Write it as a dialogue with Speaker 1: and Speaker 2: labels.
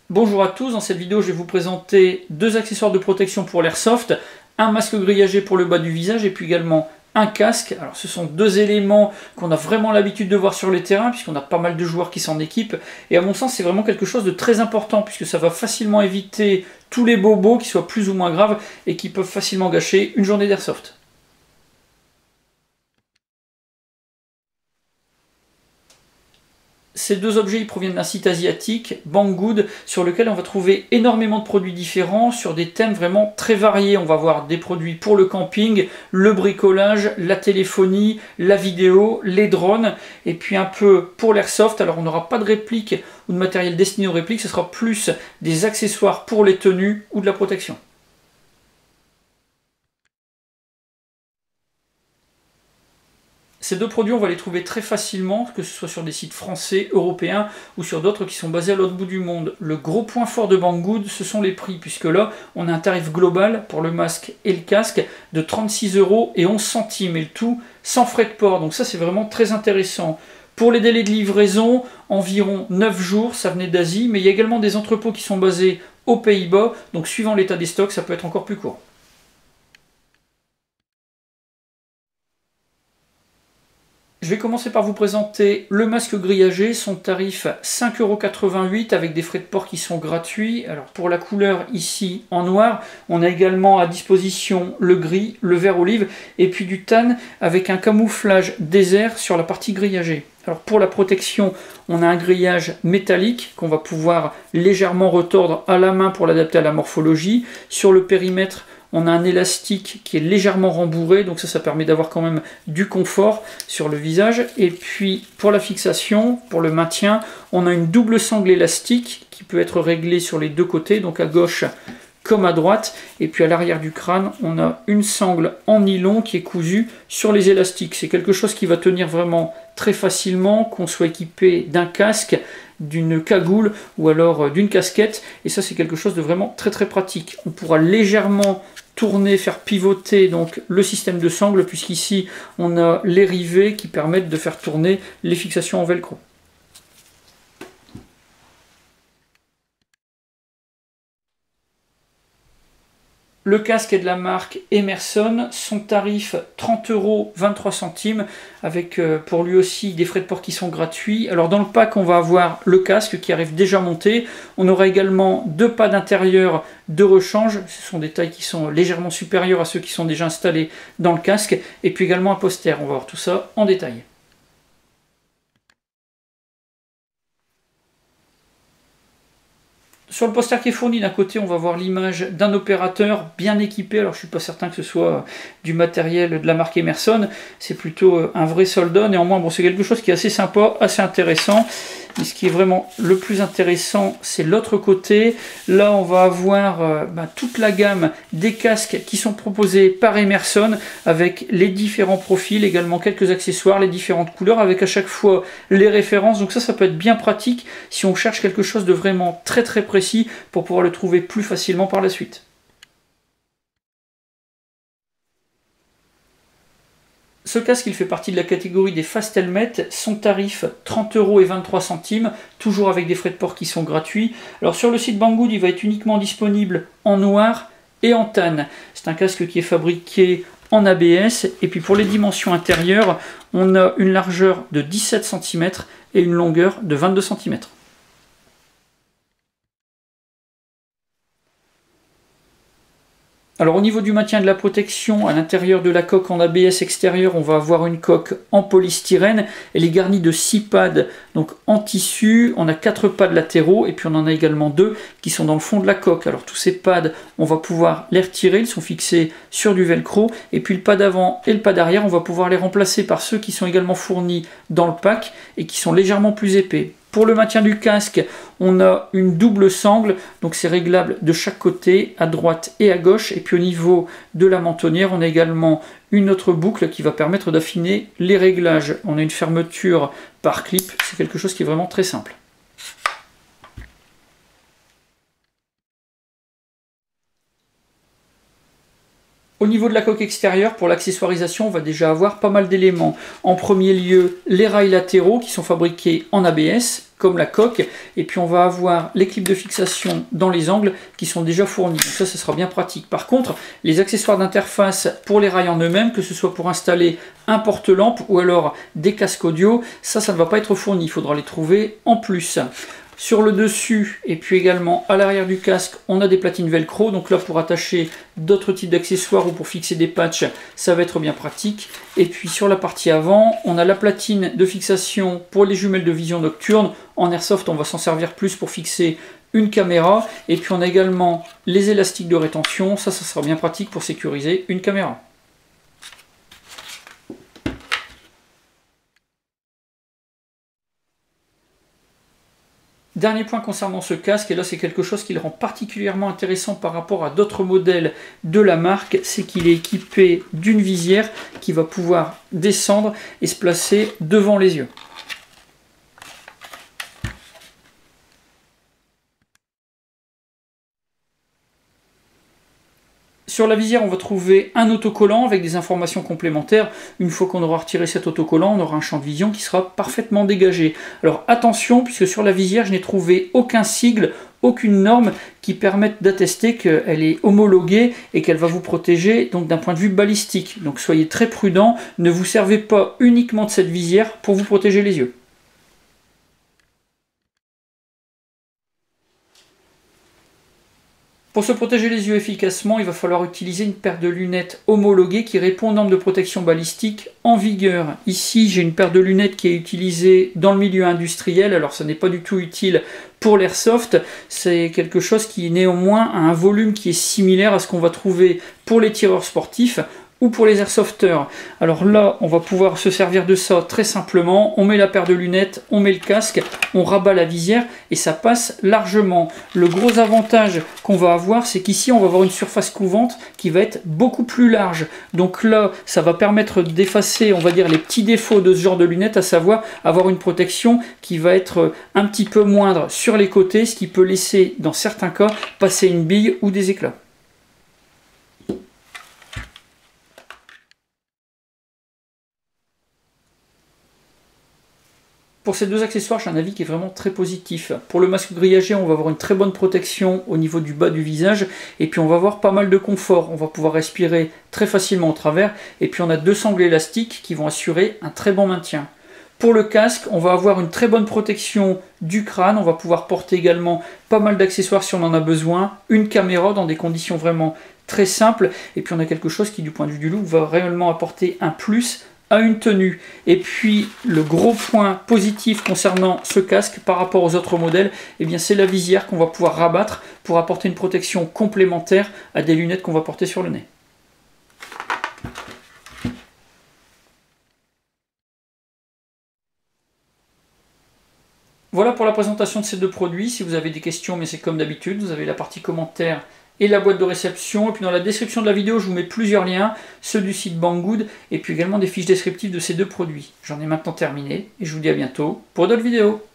Speaker 1: Bonjour à tous, dans cette vidéo je vais vous présenter deux accessoires de protection pour l'airsoft, un masque grillagé pour le bas du visage et puis également un casque. Alors ce sont deux éléments qu'on a vraiment l'habitude de voir sur les terrains puisqu'on a pas mal de joueurs qui s'en équipent et à mon sens c'est vraiment quelque chose de très important puisque ça va facilement éviter tous les bobos qui soient plus ou moins graves et qui peuvent facilement gâcher une journée d'airsoft. Ces deux objets ils proviennent d'un site asiatique, Banggood, sur lequel on va trouver énormément de produits différents sur des thèmes vraiment très variés. On va avoir des produits pour le camping, le bricolage, la téléphonie, la vidéo, les drones, et puis un peu pour l'airsoft. Alors on n'aura pas de réplique ou de matériel destiné aux répliques, ce sera plus des accessoires pour les tenues ou de la protection. Ces deux produits, on va les trouver très facilement, que ce soit sur des sites français, européens ou sur d'autres qui sont basés à l'autre bout du monde. Le gros point fort de Banggood, ce sont les prix, puisque là, on a un tarif global pour le masque et le casque de 36 € et 11 centimes, et le tout sans frais de port. Donc ça, c'est vraiment très intéressant. Pour les délais de livraison, environ 9 jours, ça venait d'Asie, mais il y a également des entrepôts qui sont basés aux Pays-Bas, donc suivant l'état des stocks, ça peut être encore plus court. Je vais commencer par vous présenter le masque grillagé, son tarif 5,88 € avec des frais de port qui sont gratuits. Alors pour la couleur ici en noir, on a également à disposition le gris, le vert olive et puis du tan avec un camouflage désert sur la partie grillagée. Alors pour la protection, on a un grillage métallique qu'on va pouvoir légèrement retordre à la main pour l'adapter à la morphologie. Sur le périmètre, on a un élastique qui est légèrement rembourré, donc ça permet d'avoir quand même du confort sur le visage. Et puis pour la fixation, pour le maintien, on a une double sangle élastique qui peut être réglée sur les deux côtés, donc à gauche comme à droite. Et puis à l'arrière du crâne, on a une sangle en nylon qui est cousue sur les élastiques. C'est quelque chose qui va tenir vraiment très facilement, qu'on soit équipé d'un casque, d'une cagoule ou alors d'une casquette, et ça c'est quelque chose de vraiment très pratique. On pourra légèrement tourner, faire pivoter donc le système de sangle, puisqu'ici on a les rivets qui permettent de faire tourner les fixations en velcro. Le casque est de la marque Emerson, son tarif 30 € 23 centimes avec pour lui aussi des frais de port qui sont gratuits. Alors dans le pack on va avoir le casque qui arrive déjà monté, on aura également deux pads intérieurs de rechange, ce sont des tailles qui sont légèrement supérieures à ceux qui sont déjà installés dans le casque, et puis également un poster, on va voir tout ça en détail. Sur le poster qui est fourni, d'un côté, on va voir l'image d'un opérateur bien équipé. Alors, je ne suis pas certain que ce soit du matériel de la marque Emerson. C'est plutôt un vrai soldat. Néanmoins, bon, c'est quelque chose qui est assez sympa, assez intéressant. Mais ce qui est vraiment le plus intéressant, c'est l'autre côté. Là, on va avoir toute la gamme des casques qui sont proposés par Emerson avec les différents profils, également quelques accessoires, les différentes couleurs, avec à chaque fois les références. Donc ça peut être bien pratique si on cherche quelque chose de vraiment très précis pour pouvoir le trouver plus facilement par la suite. Ce casque, il fait partie de la catégorie des Fast Helmet, son tarif 30 € et 23 centimes, toujours avec des frais de port qui sont gratuits. Alors sur le site Banggood, il va être uniquement disponible en noir et en tan. C'est un casque qui est fabriqué en ABS, et puis pour les dimensions intérieures, on a une largeur de 17 cm et une longueur de 22 cm. Alors au niveau du maintien de la protection, à l'intérieur de la coque en ABS extérieur, on va avoir une coque en polystyrène. Elle est garnie de 6 pads donc en tissu. On a 4 pads latéraux et puis on en a également 2 qui sont dans le fond de la coque. Alors tous ces pads, on va pouvoir les retirer, ils sont fixés sur du velcro. Et puis le pad avant et le pad arrière, on va pouvoir les remplacer par ceux qui sont également fournis dans le pack et qui sont légèrement plus épais. Pour le maintien du casque, on a une double sangle, donc c'est réglable de chaque côté, à droite et à gauche. Et puis au niveau de la mentonnière, on a également une autre boucle qui va permettre d'affiner les réglages. On a une fermeture par clip, c'est quelque chose qui est vraiment très simple. Au niveau de la coque extérieure, pour l'accessoirisation, on va déjà avoir pas mal d'éléments. En premier lieu, les rails latéraux qui sont fabriqués en ABS, comme la coque, et puis on va avoir les clips de fixation dans les angles qui sont déjà fournis. Donc ça sera bien pratique. Par contre, les accessoires d'interface pour les rails en eux-mêmes, que ce soit pour installer un porte-lampe ou alors des casques audio, ça ne va pas être fourni. Il faudra les trouver en plus. Sur le dessus et puis également à l'arrière du casque, on a des platines velcro. Donc là, pour attacher d'autres types d'accessoires ou pour fixer des patchs, ça va être bien pratique. Et puis sur la partie avant, on a la platine de fixation pour les jumelles de vision nocturne. En airsoft, on va s'en servir plus pour fixer une caméra. Et puis on a également les élastiques de rétention. Ça sera bien pratique pour sécuriser une caméra. Dernier point concernant ce casque, et là c'est quelque chose qui le rend particulièrement intéressant par rapport à d'autres modèles de la marque, c'est qu'il est équipé d'une visière qui va pouvoir descendre et se placer devant les yeux. Sur la visière, on va trouver un autocollant avec des informations complémentaires. Une fois qu'on aura retiré cet autocollant, on aura un champ de vision qui sera parfaitement dégagé. Alors attention, puisque sur la visière, je n'ai trouvé aucun sigle, aucune norme qui permette d'attester qu'elle est homologuée et qu'elle va vous protéger donc d'un point de vue balistique. Donc soyez très prudents, ne vous servez pas uniquement de cette visière pour vous protéger les yeux. Pour se protéger les yeux efficacement, il va falloir utiliser une paire de lunettes homologuées qui répond aux normes de protection balistique en vigueur. Ici, j'ai une paire de lunettes qui est utilisée dans le milieu industriel, alors ça n'est pas du tout utile pour l'airsoft, c'est quelque chose qui néanmoins a un volume qui est similaire à ce qu'on va trouver pour les tireurs sportifs ou pour les airsofters. Alors là, on va pouvoir se servir de ça très simplement. On met la paire de lunettes, on met le casque, on rabat la visière et ça passe largement. Le gros avantage qu'on va avoir, c'est qu'ici, on va avoir une surface couvante qui va être beaucoup plus large. Donc là, ça va permettre d'effacer, on va dire, les petits défauts de ce genre de lunettes, à savoir avoir une protection qui va être un petit peu moindre sur les côtés, ce qui peut laisser, dans certains cas, passer une bille ou des éclats. Pour ces deux accessoires, j'ai un avis qui est vraiment très positif. Pour le masque grillagé, on va avoir une très bonne protection au niveau du bas du visage, et puis on va avoir pas mal de confort. On va pouvoir respirer très facilement au travers, et puis on a deux sangles élastiques qui vont assurer un très bon maintien. Pour le casque, on va avoir une très bonne protection du crâne, on va pouvoir porter également pas mal d'accessoires si on en a besoin, une caméra dans des conditions vraiment très simples, et puis on a quelque chose qui, du point de vue du look, va réellement apporter un plus à une tenue. Et puis le gros point positif concernant ce casque par rapport aux autres modèles, eh bien c'est la visière qu'on va pouvoir rabattre pour apporter une protection complémentaire à des lunettes qu'on va porter sur le nez. Voilà pour la présentation de ces deux produits. Si vous avez des questions, mais c'est comme d'habitude, vous avez la partie commentaires et la boîte de réception. Et puis dans la description de la vidéo, je vous mets plusieurs liens, ceux du site Banggood, et puis également des fiches descriptives de ces deux produits. J'en ai maintenant terminé, et je vous dis à bientôt pour d'autres vidéos.